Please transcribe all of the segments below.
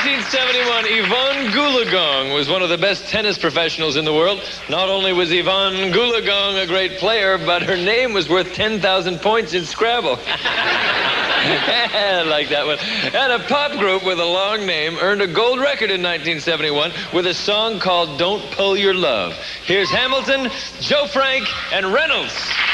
1971, Yvonne Goolagong was one of the best tennis professionals in the world. Not only was Yvonne Goolagong a great player, but her name was worth 10,000 points in Scrabble. I like that one. And a pop group with a long name earned a gold record in 1971 with a song called Don't Pull Your Love. Here's Hamilton, Joe Frank, and Reynolds.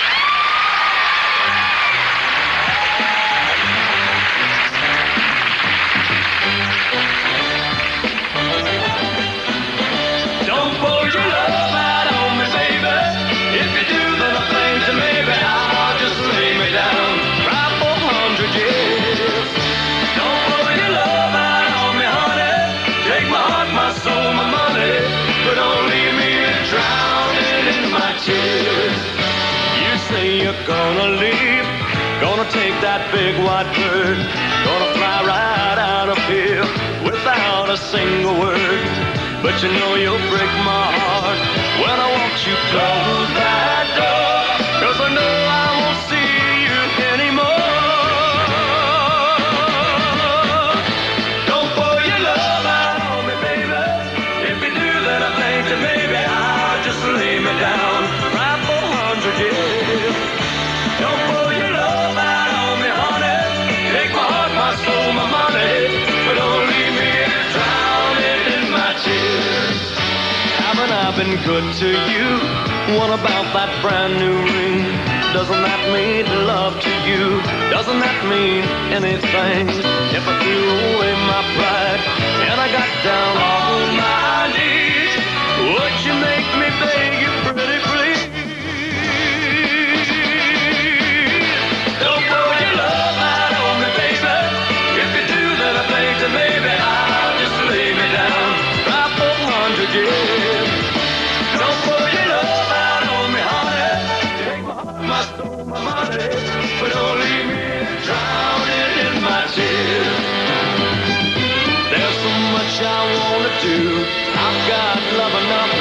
Don't pull your love out on me, baby. If you do, then I think that maybe I'll just lay me down right for 100 years. Don't pull your love out on me, honey. Take my heart, my soul, my money, but don't leave me drowning in my tears. You say you're gonna leave, gonna take that big white bird, gonna fly right out of here without a single word. But you know you'll break my heart when I watch you close that door, 'cause I know I won't see you anymore. Don't pull your love out on me, baby. If you do, then I think that maybe I'll just lay me down right for 100 years. Don't pull your love out on me, honey. Take my heart, my soul, my money, but don't leave me drowning in my tears. Haven't I been good to you? What about that brand new ring? Doesn't that mean love to you? Doesn't that mean anything? If I threw away my pride and I got down on my knees, would you make me beg you pretty please? Don't pull your love out on me, baby. If you do, then I think that maybe I'll just lay me down right for 100 years. Don't pull your love out on me, honey. Take my heart, my soul, my money, but don't leave me drowning in my tears. There's so much I wanna do. I've got love enough